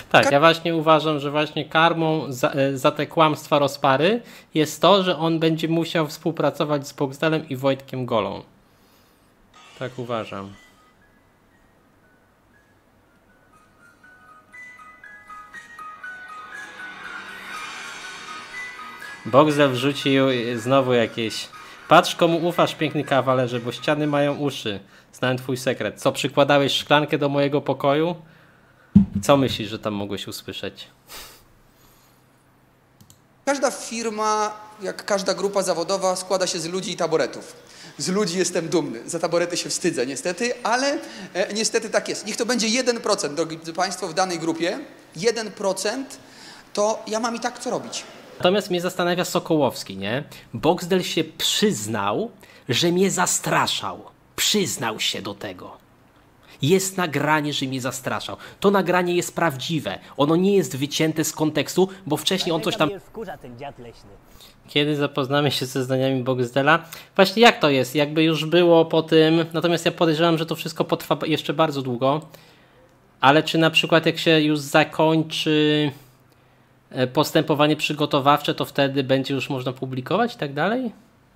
Tak, ja właśnie uważam, że właśnie karmą za te kłamstwa rozpary jest to, że on będzie musiał współpracować z Boxdelem i Wojtkiem Golą. Tak uważam. Boxdel wrzucił znowu jakieś... Patrz, komu ufasz, piękny kawalerze, bo ściany mają uszy. Znałem twój sekret. Co, przykładałeś szklankę do mojego pokoju? Co myślisz, że tam mogłeś usłyszeć? Każda firma, jak każda grupa zawodowa, składa się z ludzi i taboretów. Z ludzi jestem dumny, za taborety się wstydzę niestety, ale niestety tak jest. Niech to będzie 1%, drodzy Państwo, w danej grupie, 1%, to ja mam i tak co robić. Natomiast mnie zastanawia Sokołowski, nie? Boxdel się przyznał, że mnie zastraszał. Przyznał się do tego. Jest nagranie, że mnie zastraszał. To nagranie jest prawdziwe. Ono nie jest wycięte z kontekstu, bo wcześniej on coś tam... Kiedy zapoznamy się ze zdaniami Boxdela? Właśnie jak to jest? Jakby już było po tym... Natomiast ja podejrzewam, że to wszystko potrwa jeszcze bardzo długo. Ale czy na przykład jak się już zakończy postępowanie przygotowawcze, to wtedy będzie już można publikować i tak dalej?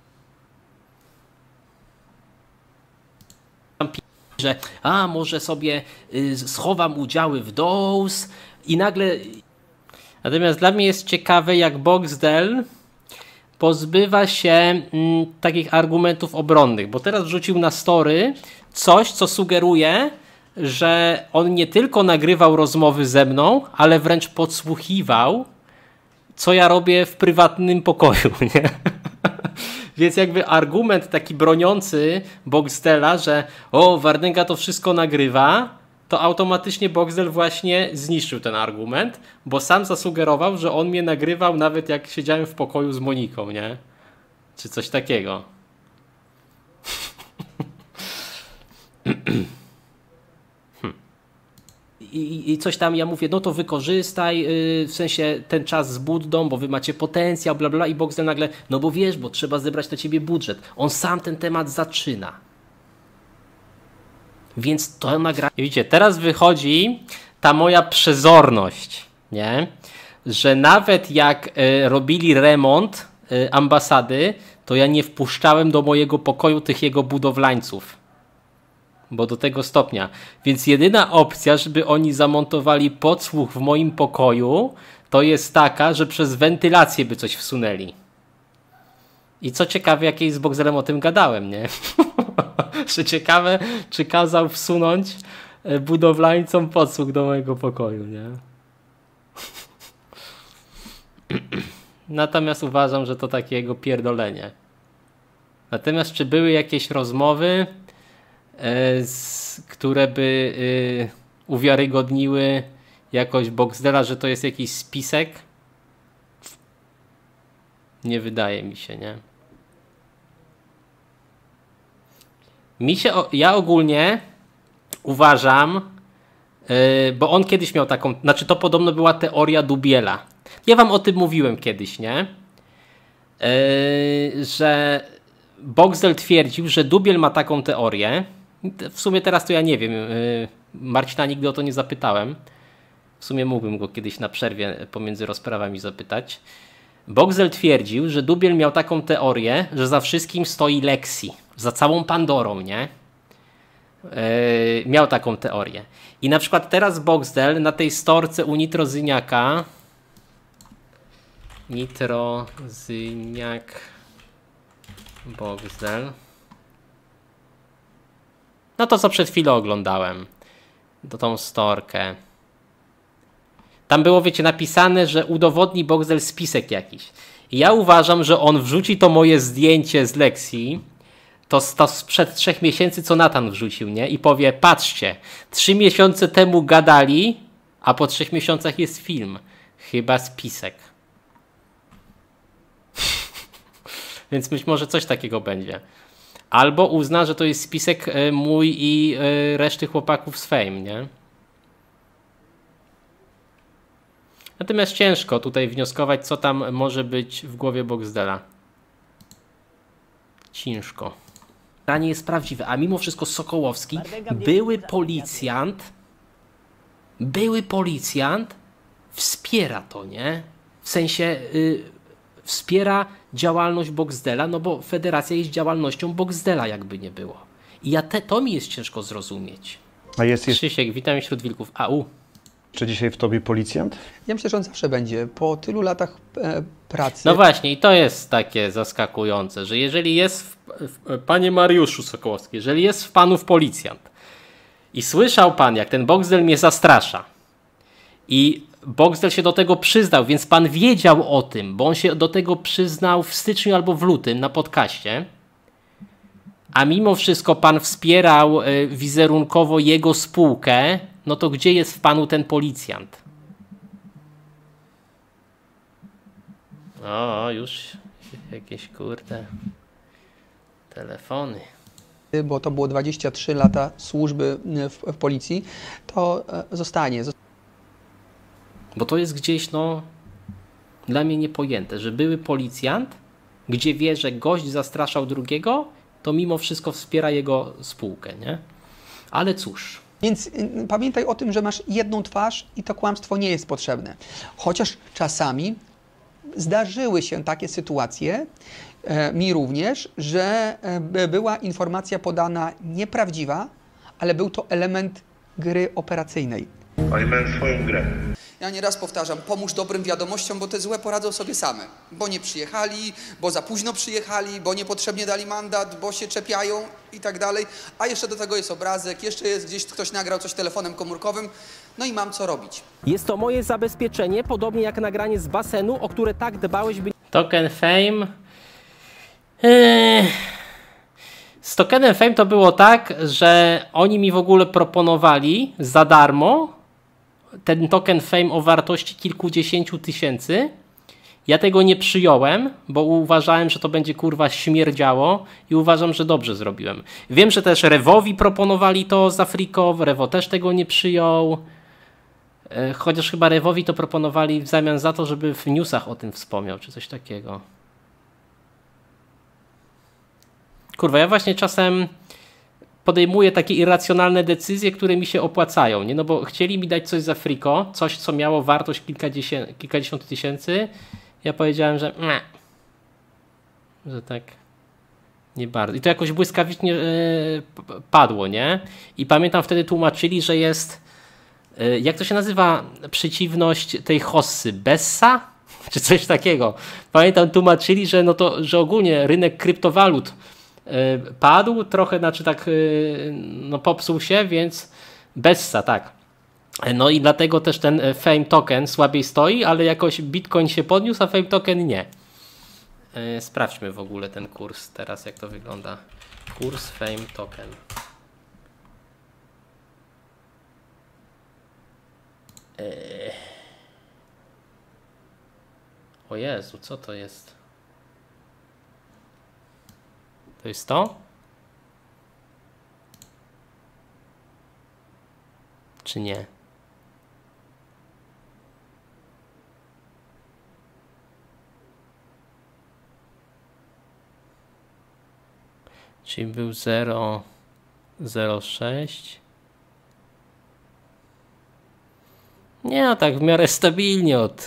Że może sobie schowam udziały w DOS i nagle... Natomiast dla mnie jest ciekawe, jak Boxdel pozbywa się takich argumentów obronnych, bo teraz wrzucił na story coś, co sugeruje, że on nie tylko nagrywał rozmowy ze mną, ale wręcz podsłuchiwał, co ja robię w prywatnym pokoju, nie? Więc jakby argument taki broniący Boxdela, że Wardęga to wszystko nagrywa, to automatycznie Boxdel właśnie zniszczył ten argument, bo sam zasugerował, że on mnie nagrywał nawet jak siedziałem w pokoju z Moniką, nie? Czy coś takiego. I coś tam ja mówię, no to wykorzystaj w sensie ten czas z Buddą, bo wy macie potencjał, bla bla, i Boxdel nagle, no bo wiesz, bo trzeba zebrać na ciebie budżet. On sam ten temat zaczyna. Więc to nagra... Widzicie, teraz wychodzi ta moja przezorność, nie? Że nawet jak robili remont ambasady, to ja nie wpuszczałem do mojego pokoju tych jego budowlańców. Bo do tego stopnia. Więc jedyna opcja, żeby oni zamontowali podsłuch w moim pokoju, to jest taka, że przez wentylację by coś wsunęli. I co ciekawe, jakieś z Boxdelem o tym gadałem, nie? Że ciekawe, czy kazał wsunąć budowlańcom podsłuch do mojego pokoju, nie? Natomiast uważam, że to takie jego pierdolenie. Natomiast czy były jakieś rozmowy, które by uwiarygodniły jakoś Boxdela, że to jest jakiś spisek? Nie wydaje mi się, nie? Ja ogólnie uważam, bo on kiedyś miał taką, znaczy to podobno była teoria Dubiela. Ja wam o tym mówiłem kiedyś, nie? Że Boxdel twierdził, że Dubiel ma taką teorię. W sumie teraz to ja nie wiem. Marcina nigdy o to nie zapytałem. W sumie mógłbym go kiedyś na przerwie pomiędzy rozprawami zapytać. Boxdel twierdził, że Dubiel miał taką teorię, że za wszystkim stoi Lexi. Za całą Pandorą, nie? Miał taką teorię. I na przykład teraz Boxdel na tej storce u Nitrozyniaka... Nitrozyniak... Boxdel... No to co przed chwilą oglądałem. Tą storkę. Tam było, wiecie, napisane, że udowodni Boxdel spisek jakiś. I ja uważam, że on wrzuci to moje zdjęcie z Lexi, to sprzed 3 miesięcy, co Natan wrzucił, nie? I powie, patrzcie, 3 miesiące temu gadali, a po 3 miesiącach jest film. Chyba spisek. Więc być może coś takiego będzie. Albo uzna, że to jest spisek mój i reszty chłopaków z Fame, nie? Natomiast ciężko tutaj wnioskować, co tam może być w głowie Boxdela. Ciężko. Pytanie jest prawdziwe, a mimo wszystko Sokołowski, były policjant, wspiera to, nie? W sensie wspiera działalność Boxdela, no bo federacja jest działalnością Boxdela, jakby nie było. I to mi jest ciężko zrozumieć. A jest Krzysiek, witam wśród wilków. jeszcze dzisiaj w tobie policjant? Ja myślę, że on zawsze będzie. Po tylu latach pracy. No właśnie, i to jest takie zaskakujące, że jeżeli jest, panie Mariuszu Sokołowski, jeżeli jest w panów policjant i słyszał pan, jak ten Boxdel mnie zastrasza i Boxdel się do tego przyznał, więc pan wiedział o tym, bo on się do tego przyznał w styczniu albo w lutym na podcaście, a mimo wszystko pan wspierał wizerunkowo jego spółkę, no to gdzie jest w panu ten policjant? O, już jakieś kurde telefony. Bo to było 23 lata służby w policji, to zostanie. Bo to jest gdzieś, no, dla mnie niepojęte, że były policjant, gdzie wie, że gość zastraszał drugiego, to mimo wszystko wspiera jego spółkę, nie? Ale cóż. Więc pamiętaj o tym, że masz jedną twarz i to kłamstwo nie jest potrzebne. Chociaż czasami zdarzyły się takie sytuacje, mi również, że była informacja podana nieprawdziwa, ale był to element gry operacyjnej. Oni mają swoją grę. Ja nieraz powtarzam, pomóż dobrym wiadomościom, bo te złe poradzą sobie same. Bo nie przyjechali, bo za późno przyjechali, bo niepotrzebnie dali mandat, bo się czepiają i tak dalej. A jeszcze do tego jest obrazek, jeszcze jest gdzieś ktoś nagrał coś telefonem komórkowym, no i mam co robić. Jest to moje zabezpieczenie, podobnie jak nagranie z basenu, o które tak dbałeś, by... Token Fame... Z Tokenem Fame to było tak, że oni mi w ogóle proponowali za darmo ten token Fame o wartości kilkudziesięciu tysięcy. Ja tego nie przyjąłem, bo uważałem, że to będzie kurwa śmierdziało i uważam, że dobrze zrobiłem. Wiem, że też Rewowi proponowali to za Freakow, Rewo też tego nie przyjął. Chociaż chyba Rewowi to proponowali w zamian za to, żeby w newsach o tym wspomniał, czy coś takiego. Kurwa, ja właśnie czasem podejmuję takie irracjonalne decyzje, które mi się opłacają, nie? No bo chcieli mi dać coś za friko, coś co miało wartość kilkadziesiąt tysięcy. Ja powiedziałem, że nie. Że tak nie bardzo. I to jakoś błyskawicznie padło, nie? I pamiętam wtedy tłumaczyli, że jest jak to się nazywa przeciwność tej hossy? Bessa? Czy coś takiego. Pamiętam tłumaczyli, że no to, że ogólnie rynek kryptowalut padł, trochę znaczy tak no popsuł się, więc Bessa, tak. No i dlatego też ten Fame Token słabiej stoi, ale jakoś Bitcoin się podniósł, a Fame Token nie. Sprawdźmy w ogóle ten kurs teraz, jak to wygląda. Kurs Fame Token. O Jezu, co to jest? To jest to? Czy nie? Czyli był 0,06. Nie, no tak w miarę stabilnie od...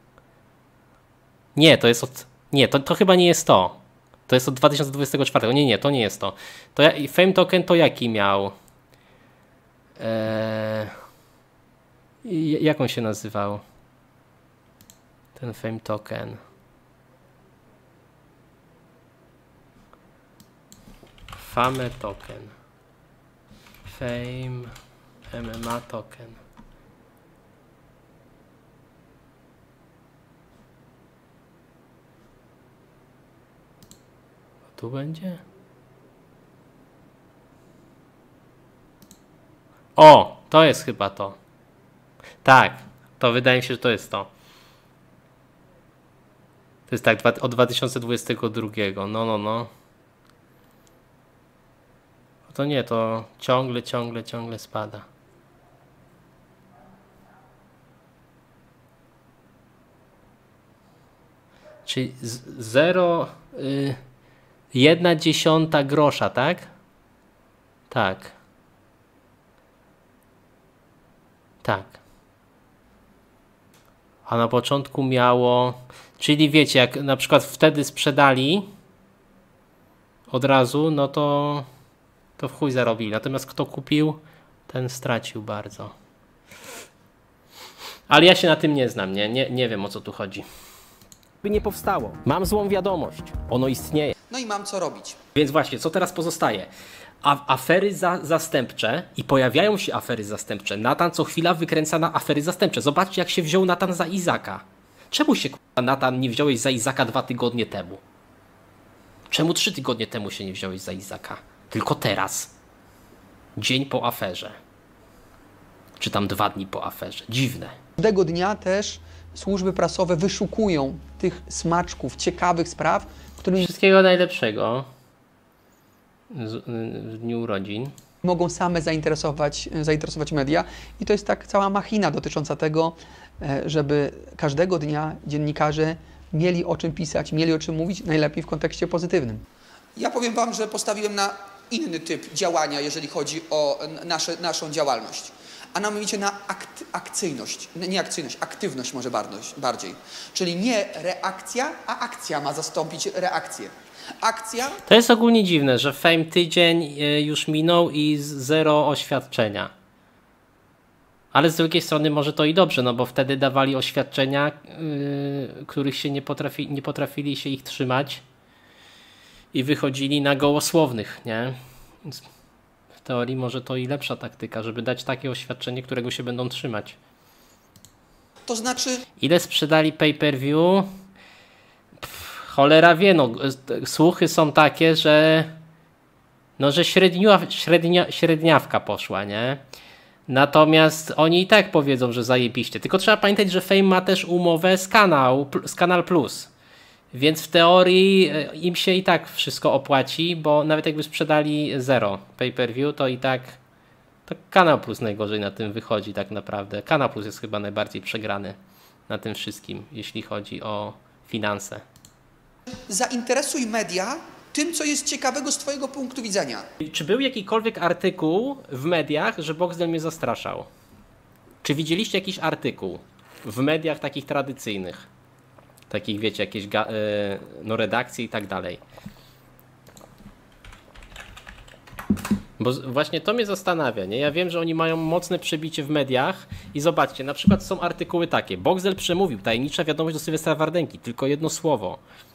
Nie, to jest od... Nie, to chyba nie jest to. To jest od 2024. Nie, to nie jest to. Fame Token to jaki miał? Jak on się nazywał? Ten Fame Token. Fame Token. Fame MMA Token. Tu będzie? O, to jest chyba to. Tak, to wydaje mi się, że to jest to. To jest tak od 2022. No. To nie, to ciągle spada. Czyli 0,1 grosza, tak? Tak. A na początku miało... Czyli wiecie, jak na przykład wtedy sprzedali od razu, no to w chuj zarobili. Natomiast kto kupił, ten stracił bardzo. Ale ja się na tym nie znam, nie wiem, o co tu chodzi. By nie powstało. Mam złą wiadomość. Ono istnieje. No i mam co robić. Więc właśnie, co teraz pozostaje? Afery zastępcze i pojawiają się afery zastępcze. Natan co chwila wykręca na afery zastępcze. Zobaczcie, jak się wziął Natan za Izaka. Czemu się, Natan, nie wziąłeś za Izaka 2 tygodnie temu? Czemu 3 tygodnie temu się nie wziąłeś za Izaka? Tylko teraz. Dzień po aferze. Czy tam 2 dni po aferze. Dziwne. Każdego dnia też służby prasowe wyszukują tych smaczków, ciekawych spraw, którymi Wszystkiego najlepszego w dniu urodzin. mogą same zainteresować media. I to jest tak cała machina dotycząca tego, żeby każdego dnia dziennikarze mieli o czym pisać, mieli o czym mówić, najlepiej w kontekście pozytywnym. Ja powiem wam, że postawiłem na inny typ działania, jeżeli chodzi o naszą działalność. A mianowicie na akcyjność, nie akcyjność, aktywność może bardziej. Czyli nie reakcja, a akcja ma zastąpić reakcję. Akcja... To jest ogólnie dziwne, że Fame tydzień już minął i 0 oświadczenia. Ale z drugiej strony może to i dobrze, no bo wtedy dawali oświadczenia, których się nie potrafili się ich trzymać i wychodzili na gołosłownych, nie? Więc w teorii może to i lepsza taktyka, żeby dać takie oświadczenie, którego się będą trzymać. To znaczy... Ile sprzedali pay-per-view? Cholera wie, no słuchy są takie, że no, że średniawka poszła, nie? Natomiast oni i tak powiedzą, że zajebiście. Tylko trzeba pamiętać, że Fame ma też umowę z Kanal Plus. Więc w teorii im się i tak wszystko opłaci, bo nawet jakby sprzedali 0 pay-per-view, to i tak to Kanal Plus najgorzej na tym wychodzi tak naprawdę. Kanal Plus jest chyba najbardziej przegrany na tym wszystkim, jeśli chodzi o finanse. Zainteresuj media tym, co jest ciekawego z twojego punktu widzenia. Czy był jakikolwiek artykuł w mediach, że Boxdel mnie zastraszał? Czy widzieliście jakiś artykuł w mediach takich tradycyjnych? Takich, wiecie, jakieś no, redakcje i tak dalej. Bo właśnie to mnie zastanawia, nie? Ja wiem, że oni mają mocne przebicie w mediach i zobaczcie, na przykład są artykuły takie. Boxdel przemówił, tajemnicza wiadomość do Sylwestra Wardenki, tylko jedno słowo.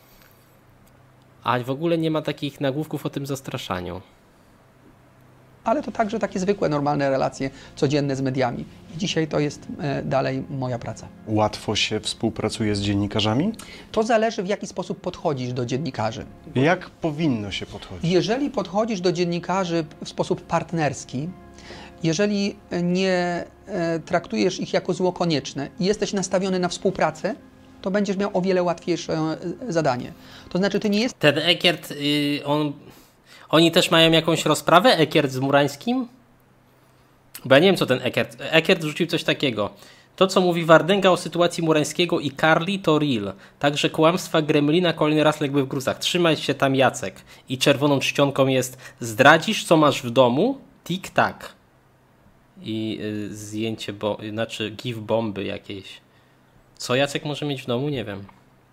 A w ogóle nie ma takich nagłówków o tym zastraszaniu. Ale to także takie zwykłe, normalne relacje codzienne z mediami. I dzisiaj to jest dalej moja praca. Łatwo się współpracuje z dziennikarzami? To zależy, w jaki sposób podchodzisz do dziennikarzy. Jak powinno się podchodzić? Jeżeli podchodzisz do dziennikarzy w sposób partnerski, jeżeli nie traktujesz ich jako zło konieczne i jesteś nastawiony na współpracę, to będziesz miał o wiele łatwiejsze zadanie. To znaczy, ty nie jest... Ten Ekiert, oni też mają jakąś rozprawę, Ekiert z Murańskim? Bo ja nie wiem, co ten Ekiert... Ekiert rzucił coś takiego. To, co mówi Wardęga o sytuacji Murańskiego i Carly, to real. Także kłamstwa Gremlina kolejny raz legły w gruzach. Trzymaj się tam, Jacek. I czerwoną czcionką jest: zdradzisz, co masz w domu? Tik-tak. I zdjęcie, znaczy gif bomby jakiejś. Co Jacek może mieć w domu? Nie wiem.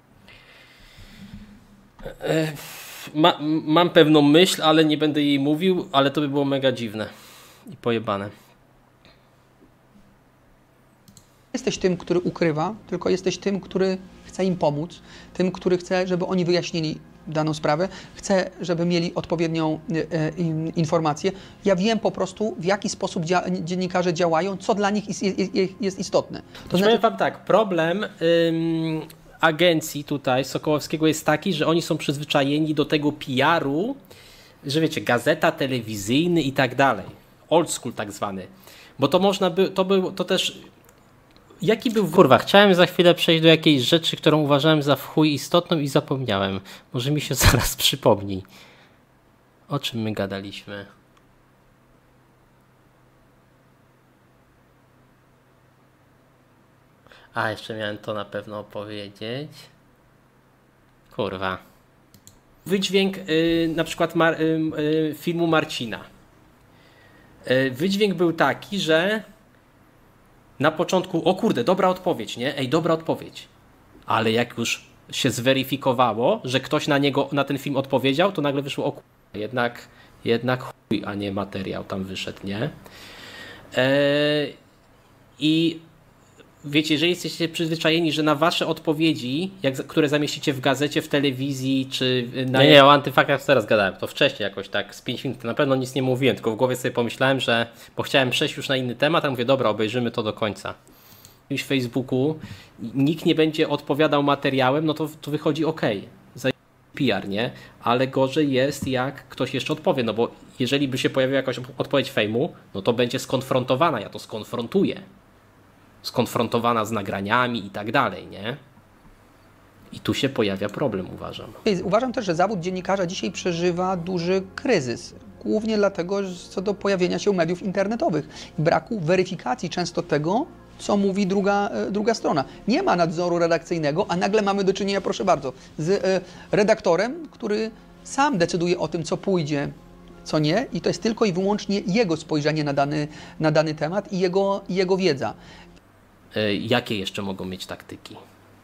Mam pewną myśl, ale nie będę jej mówił, ale to by było mega dziwne i pojebane. Jesteś tym, który ukrywa, tylko jesteś tym, który chce im pomóc, tym, który chce, żeby oni wyjaśnili daną sprawę, chce, żeby mieli odpowiednią informację. Ja wiem po prostu, w jaki sposób dziennikarze działają, co dla nich jest istotne. To znaczy, powiem wam tak, problem agencji tutaj Sokołowskiego jest taki, że oni są przyzwyczajeni do tego PR-u, że wiecie, gazeta, telewizyjny i tak dalej. Old school tak zwany. Bo to można by, to też... Jaki był... Kurwa, chciałem za chwilę przejść do jakiejś rzeczy, którą uważałem za w chuj istotną i zapomniałem. Może mi się zaraz przypomni. O czym my gadaliśmy? A, jeszcze miałem to na pewno opowiedzieć. Kurwa. Wydźwięk na przykład filmu Marcina. Wydźwięk był taki, że na początku, o kurde, dobra odpowiedź, nie? Ej, dobra odpowiedź. Ale jak już się zweryfikowało, że ktoś na ten film odpowiedział, to nagle wyszło, o kurde, jednak chuj, a nie materiał tam wyszedł, nie? I wiecie, jeżeli jesteście przyzwyczajeni, że na wasze odpowiedzi, które zamieścicie w gazecie, w telewizji, czy na... Nie, o antyfaktach teraz gadałem, to wcześniej jakoś tak, z 5 minut, to na pewno nic nie mówiłem, tylko w głowie sobie pomyślałem, że, bo chciałem przejść już na inny temat, a mówię, dobra, obejrzymy to do końca. W Facebooku nikt nie będzie odpowiadał materiałem, no to wychodzi ok, za PR, nie? Ale gorzej jest, jak ktoś jeszcze odpowie, no bo jeżeli by się pojawiła jakaś odpowiedź fejmu, no to będzie skonfrontowana, ja to skonfrontuję. Skonfrontowana z nagraniami i tak dalej, nie? I tu się pojawia problem, uważam. Uważam też, że zawód dziennikarza dzisiaj przeżywa duży kryzys. Głównie dlatego, że co do pojawienia się mediów internetowych i braku weryfikacji często tego, co mówi druga strona. Nie ma nadzoru redakcyjnego, a nagle mamy do czynienia, proszę bardzo, z redaktorem, który sam decyduje o tym, co pójdzie, co nie, i to jest tylko i wyłącznie jego spojrzenie na dany temat i jego wiedza. Jakie jeszcze mogą mieć taktyki?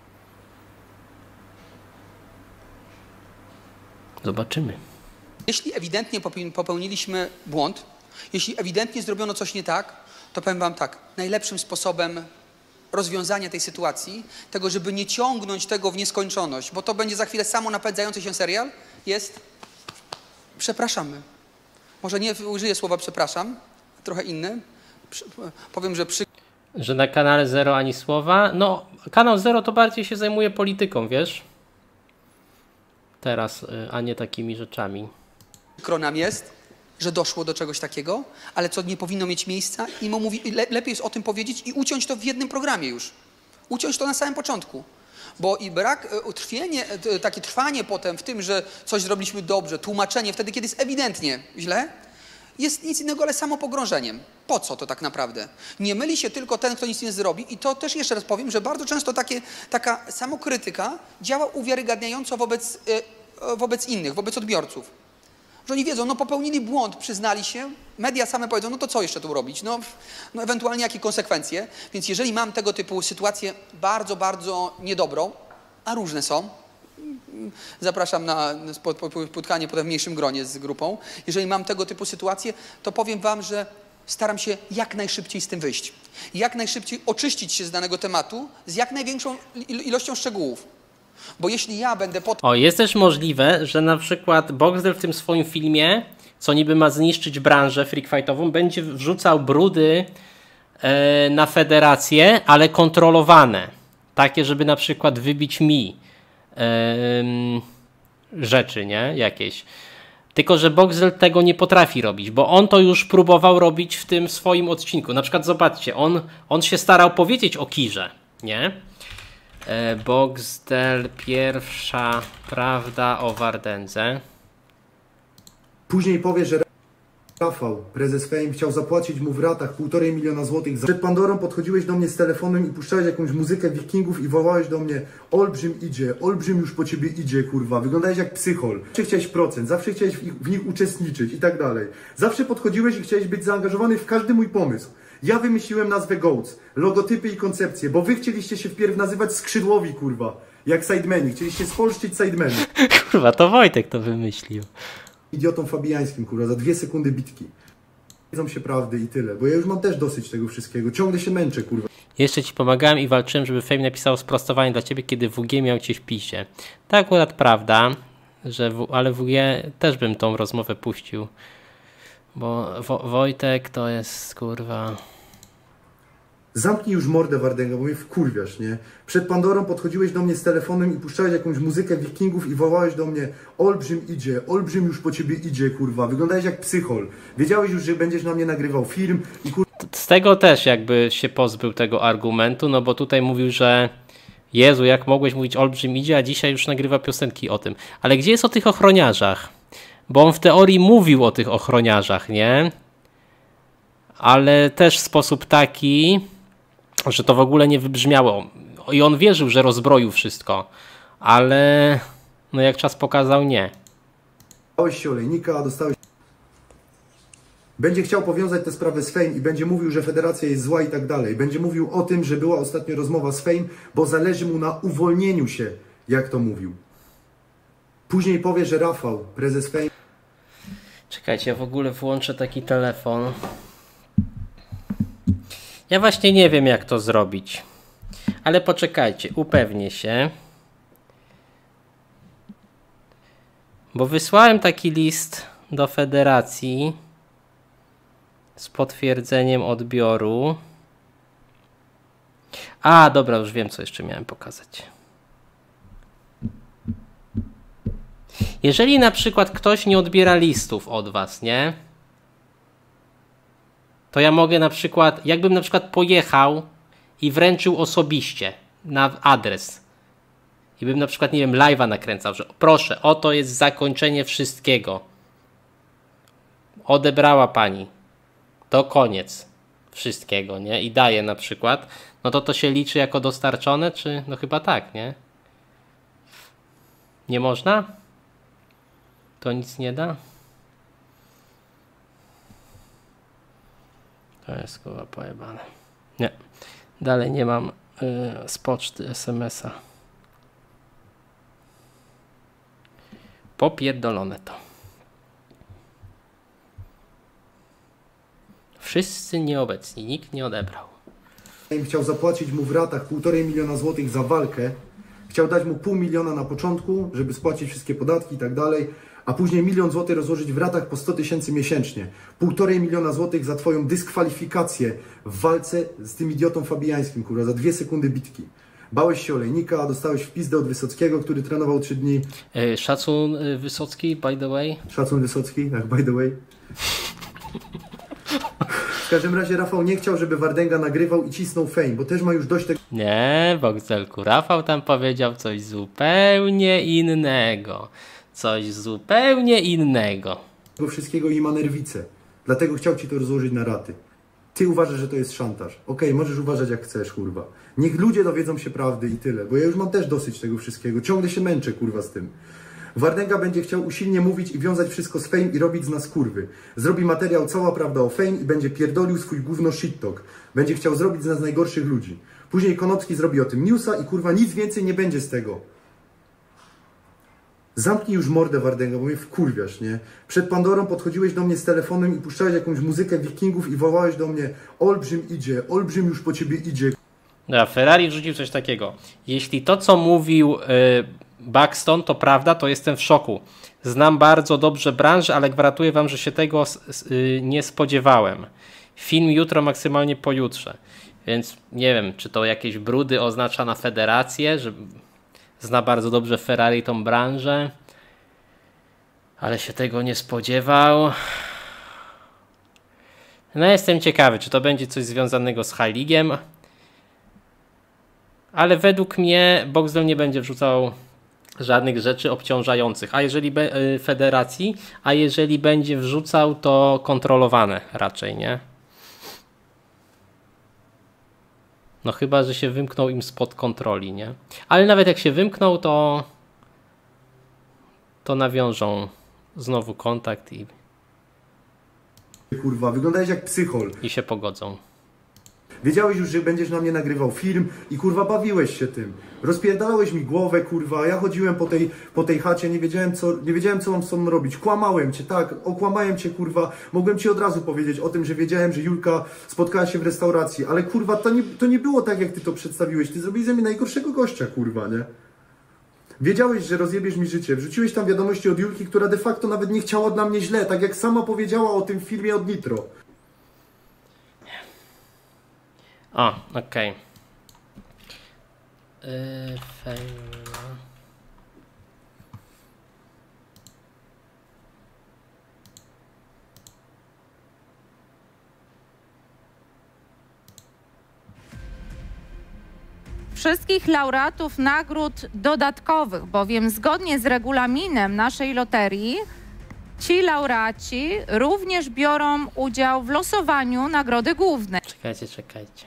Zobaczymy. Jeśli ewidentnie popełniliśmy błąd, jeśli ewidentnie zrobiono coś nie tak, to powiem wam tak, najlepszym sposobem rozwiązania tej sytuacji, tego, żeby nie ciągnąć tego w nieskończoność, bo to będzie za chwilę samo napędzający się serial, jest przepraszamy. Może nie użyję słowa przepraszam, trochę inny. Powiem, że na kanale Zero ani słowa. No, kanał Zero to bardziej się zajmuje polityką, wiesz? Teraz, a nie takimi rzeczami. Przykro nam jest, że doszło do czegoś takiego, ale co nie powinno mieć miejsca i lepiej jest o tym powiedzieć i uciąć to w jednym programie już. Uciąć to na samym początku. Bo i brak, takie trwanie potem w tym, że coś zrobiliśmy dobrze, tłumaczenie wtedy, kiedy jest ewidentnie źle, jest nic innego, ale samopogrążeniem. Po co to tak naprawdę? Nie myli się tylko ten, kto nic nie zrobi i to też jeszcze raz powiem, że bardzo często taka samokrytyka działa uwiarygadniająco wobec innych, wobec odbiorców. Że oni wiedzą, no popełnili błąd, przyznali się, media same powiedzą, no to co jeszcze tu robić? No ewentualnie jakie konsekwencje? Więc jeżeli mam tego typu sytuację bardzo, bardzo niedobrą, a różne są, zapraszam na spotkanie potem w mniejszym gronie z grupą. Jeżeli mam tego typu sytuację, to powiem wam, że staram się jak najszybciej z tym wyjść. Jak najszybciej oczyścić się z danego tematu z jak największą ilością szczegółów. Bo jeśli ja będę jest też możliwe, że na przykład Boxdel w tym swoim filmie, co niby ma zniszczyć branżę freakfightową, będzie wrzucał brudy na federację, ale kontrolowane. Takie, żeby na przykład wybić mi rzeczy, nie? Jakieś. Tylko, że Boxdel tego nie potrafi robić, bo on to już próbował robić w tym swoim odcinku. Na przykład zobaczcie, on się starał powiedzieć o Kirze, nie? Boxdel, pierwsza prawda o Wardędze. Później powie, że Rafał, prezes Fame, chciał zapłacić mu w ratach 1,5 miliona złotych. Przed Pandorą podchodziłeś do mnie z telefonem i puszczałeś jakąś muzykę wikingów i wołałeś do mnie: olbrzym idzie, olbrzym już po ciebie idzie, kurwa. Wyglądałeś jak psychol. Zawsze chciałeś procent, zawsze chciałeś w nich uczestniczyć i tak dalej. Zawsze podchodziłeś i chciałeś być zaangażowany w każdy mój pomysł. Ja wymyśliłem nazwę GOATS, logotypy i koncepcje, bo wy chcieliście się wpierw nazywać skrzydłowi, kurwa. Jak sidemeni, chcieliście spolszczyć sidemeni. Kurwa, to Wojtek to wymyślił. Idiotą fabijańskim, kurwa, za 2 sekundy bitki. Wiedzą się prawdy i tyle, bo ja już mam też dosyć tego wszystkiego. Ciągle się męczę, kurwa. Jeszcze ci pomagałem i walczyłem, żeby Fame napisał sprostowanie dla ciebie, kiedy WG miał cię w pisie. To akurat prawda, że ale WG też bym tą rozmowę puścił. Bo Wojtek to jest, kurwa... Zamknij już mordę, Wardęga, bo mnie wkurwiasz, nie? Przed Pandorą podchodziłeś do mnie z telefonem i puszczałeś jakąś muzykę wikingów i wołałeś do mnie: olbrzym idzie, olbrzym już po ciebie idzie, kurwa. Wyglądałeś jak psychol. Wiedziałeś już, że będziesz na mnie nagrywał film i kurwa... Z tego też jakby się pozbył tego argumentu, no bo tutaj mówił, że Jezu, jak mogłeś mówić olbrzym idzie, a dzisiaj już nagrywa piosenki o tym. Ale gdzie jest o tych ochroniarzach? Bo on w teorii mówił o tych ochroniarzach, nie? Ale też w sposób taki, że to w ogóle nie wybrzmiało. I on wierzył, że rozbroił wszystko. Ale no jak czas pokazał, nie. Dostałeś się olejnika, dostałeś... Będzie chciał powiązać tę sprawę z Fame i będzie mówił, że federacja jest zła i tak dalej. Będzie mówił o tym, że była ostatnio rozmowa z Fame, bo zależy mu na uwolnieniu się, jak to mówił. Później powie, że Rafał, prezes Fame... Czekajcie, ja w ogóle włączę taki telefon. Ja właśnie nie wiem, jak to zrobić. Ale poczekajcie, upewnię się. Bo wysłałem taki list do federacji z potwierdzeniem odbioru. A, dobra, już wiem, co jeszcze miałem pokazać. Jeżeli na przykład ktoś nie odbiera listów od was, nie? To ja mogę na przykład, jakbym na przykład pojechał i wręczył osobiście na adres i bym na przykład, nie wiem, live'a nakręcał, że proszę, oto jest zakończenie wszystkiego. Odebrała pani. To koniec wszystkiego, nie? I daje na przykład, no to się liczy jako dostarczone, czy? No chyba tak, nie? Nie można? To nic nie da? To jest chyba pojebane. Nie. Dalej nie mam z poczty SMS-a. Popierdolone to. Wszyscy nieobecni. Nikt nie odebrał. Chciał zapłacić mu w ratach 1,5 miliona złotych za walkę. Chciał dać mu 0,5 miliona na początku, żeby spłacić wszystkie podatki i tak dalej, a później 1 000 000 złotych rozłożyć w ratach po 100 000 miesięcznie. 1,5 miliona złotych za twoją dyskwalifikację w walce z tym idiotą Fabiańskim, kurwa, za 2 sekundy bitki. Bałeś się olejnika, dostałeś w pizdę od Wysockiego, który trenował 3 dni. Szacun Wysocki, by the way. Szacun Wysocki, tak, by the way. W każdym razie Rafał nie chciał, żeby Wardęga nagrywał i cisnął Fame, bo też ma już dość tego Nie, Bogzelku, Rafał tam powiedział coś zupełnie innego. Coś zupełnie innego. wszystkiego i ma nerwicę. Dlatego chciał ci to rozłożyć na raty. Ty uważasz, że to jest szantaż. Okej, możesz uważać jak chcesz, kurwa. Niech ludzie dowiedzą się prawdy i tyle, bo ja już mam też dosyć tego wszystkiego. Ciągle się męczę, kurwa, z tym. Wardęga będzie chciał usilnie mówić i wiązać wszystko z Fame i robić z nas kurwy. Zrobi materiał Cała prawda o Fame i będzie pierdolił swój gówno shit talk. Będzie chciał zrobić z nas najgorszych ludzi. Później Konopski zrobi o tym newsa i kurwa nic więcej nie będzie z tego. Zamknij już mordę, Wardęga, bo mnie wkurwiasz, nie? Przed Pandorą podchodziłeś do mnie z telefonem i puszczałeś jakąś muzykę wikingów i wołałeś do mnie: olbrzym idzie, olbrzym już po ciebie idzie. No, Ferrari wrzucił coś takiego. Jeśli to, co mówił Buxton, to prawda, to jestem w szoku. Znam bardzo dobrze branżę, ale gwarantuję wam, że się tego nie spodziewałem. Film jutro, maksymalnie pojutrze. Więc nie wiem, czy to jakieś brudy oznacza na federację, że zna bardzo dobrze Ferrari tą branżę, ale się tego nie spodziewał. No jestem ciekawy, czy to będzie coś związanego z High League'em, ale według mnie Boxdel nie będzie wrzucał żadnych rzeczy obciążających, a jeżeli federacji, a jeżeli będzie wrzucał, to kontrolowane raczej, nie? No chyba, że się wymknął im spod kontroli, nie? Ale nawet jak się wymknął, to nawiążą znowu kontakt Kurwa, wyglądałeś jak psychol. i się pogodzą. Wiedziałeś już, że będziesz na mnie nagrywał film i kurwa bawiłeś się tym. Rozpierdalałeś mi głowę, kurwa, ja chodziłem po tej chacie, nie wiedziałem co mam z sobą robić. Kłamałem cię, tak, okłamałem cię, kurwa. Mogłem ci od razu powiedzieć o tym, że wiedziałem, że Julka spotkała się w restauracji, ale kurwa, to nie było tak, jak ty to przedstawiłeś. Ty zrobiłeś ze mnie najgorszego gościa, kurwa, nie? Wiedziałeś, że rozjebiesz mi życie. Wrzuciłeś tam wiadomości od Julki, która de facto nawet nie chciała dla mnie źle, tak jak sama powiedziała o tym filmie od Nitro. O, okej. Wszystkich laureatów nagród dodatkowych, bowiem zgodnie z regulaminem naszej loterii ci laureaci również biorą udział w losowaniu nagrody głównej. Czekajcie.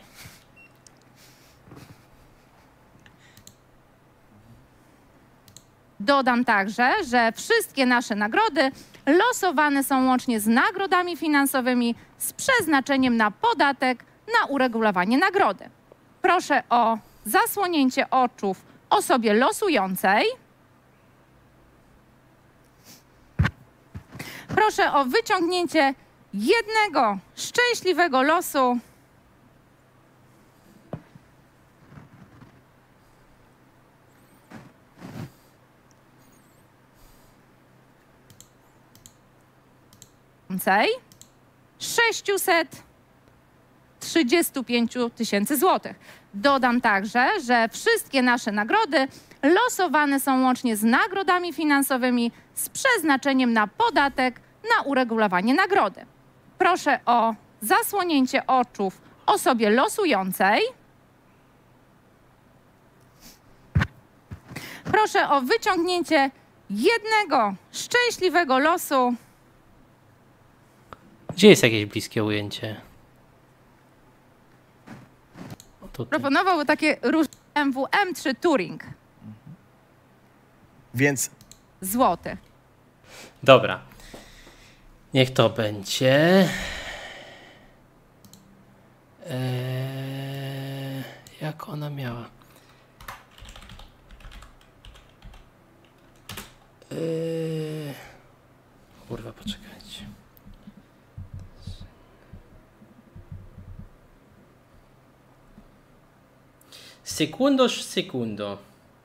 Dodam także, że wszystkie nasze nagrody losowane są łącznie z nagrodami finansowymi z przeznaczeniem na podatek na uregulowanie nagrody. Proszę o zasłonięcie oczu osobie losującej. Proszę o wyciągnięcie jednego szczęśliwego losu. $635 000. Dodam także, że wszystkie nasze nagrody losowane są łącznie z nagrodami finansowymi z przeznaczeniem na podatek na uregulowanie nagrody. Proszę o zasłonięcie oczu osobie losującej. Proszę o wyciągnięcie jednego szczęśliwego losu. Gdzie jest jakieś bliskie ujęcie? O, tutaj. Proponowałby takie BMW M3 Touring. Więc Złoty. Dobra. Niech to będzie. Jak ona miała? Kurwa, poczekajcie. Sekundo.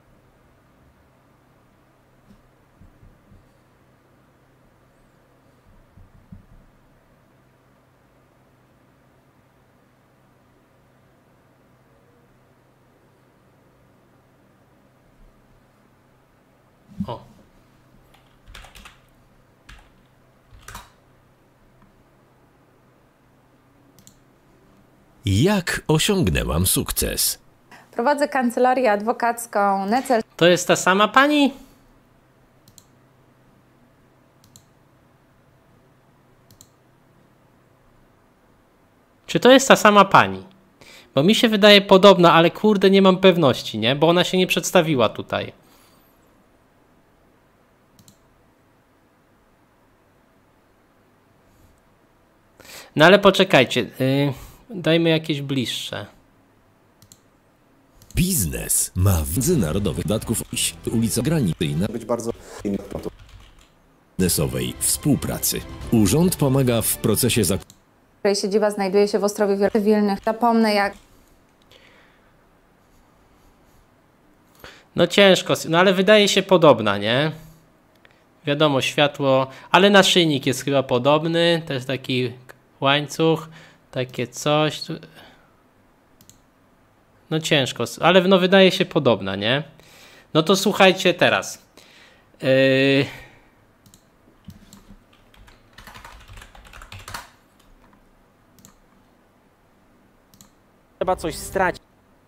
O. Jak osiągnęłam sukces? Prowadzę kancelarię adwokacką Necel. To jest ta sama pani? Czy to jest ta sama pani? Bo mi się wydaje podobna, ale kurde, nie mam pewności, nie? Bo ona się nie przedstawiła tutaj. No ale poczekajcie, dajmy jakieś bliższe. Biznes ma międzynarodowych podatków. Ulica Granicyjna być bardzo biznesowej współpracy. Urząd pomaga w procesie której siedziba znajduje się w Ostrowie Cywilnych. Zapomnę jak... No ciężko, no ale wydaje się podobna, nie? Wiadomo, światło, ale naszyjnik jest chyba podobny, też taki łańcuch, takie coś. No ciężko, ale no wydaje się podobna, nie? No to słuchajcie teraz. Trzeba coś stracić.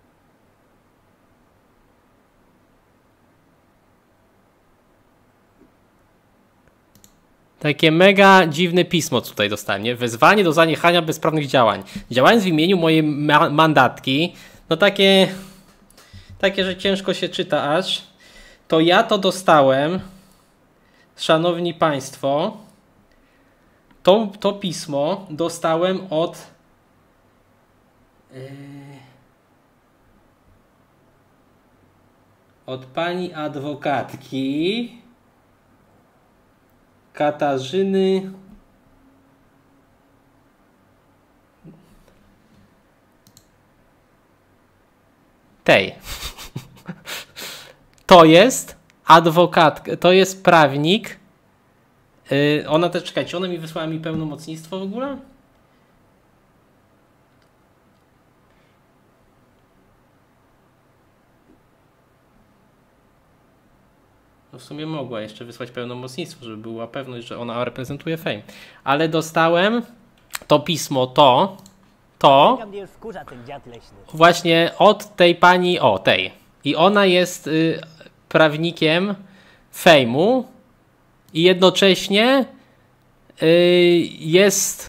Takie mega dziwne pismo tutaj dostałem, nie? Wezwanie do zaniechania bezprawnych działań. Działając w imieniu mojej mandatki, no takie, że ciężko się czyta aż. To ja to dostałem, szanowni państwo, to pismo dostałem od pani adwokatki Katarzyny tej. To jest adwokatka, to jest prawnik. Ona też, czekajcie, ona mi wysłała mi pełnomocnictwo w ogóle? No w sumie mogła jeszcze wysłać pełnomocnictwo, żeby była pewność, że ona reprezentuje Fame. Ale dostałem to pismo, to właśnie od tej pani, tej. I ona jest prawnikiem Fame'u i jednocześnie jest